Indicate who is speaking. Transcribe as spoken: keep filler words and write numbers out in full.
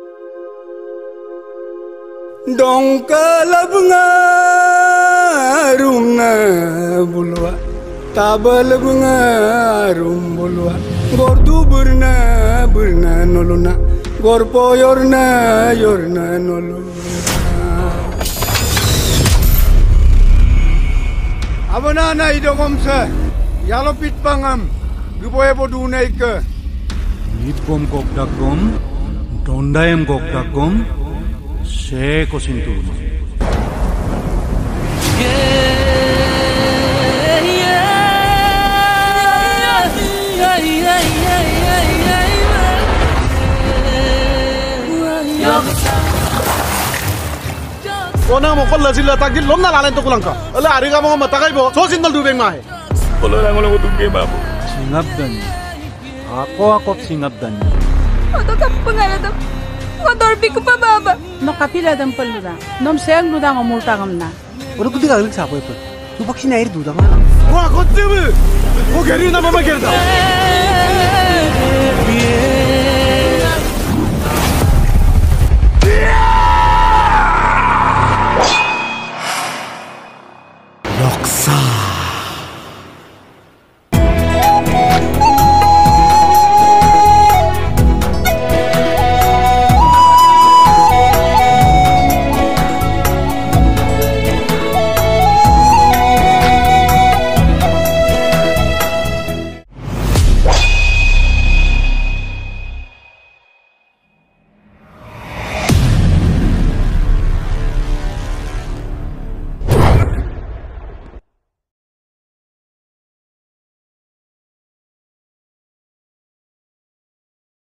Speaker 1: Dongkala bunga rumna bulwa tabal bunga rum bulwa gordu burna burna noluna gorpo yorna yorna noluna abana na idogomsa yalopit pangam guboye boduna ikke
Speaker 2: nitgom gokdagom dondayem gokdagom se kosinturma
Speaker 3: Ona mo kolla sila tagil lomna lalan to kulangka ala ariga mo matakai bo so sindal dubeng mahe
Speaker 4: kolla lang ulang utungke babu
Speaker 2: singabdan ako ako singabdan
Speaker 5: Oto ka pangalado Kodorbi ko pa baba
Speaker 6: no kapila dan palluda nom seng luda ngomulta ngamna
Speaker 3: ora kudi galik sapo epa tu bakshi nair duda ma wa kotte be o gari na mama gerda